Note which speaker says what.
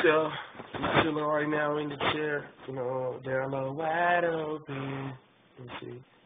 Speaker 1: So I'm chilling right now in the chair, you know, down low, wide open. Let's see.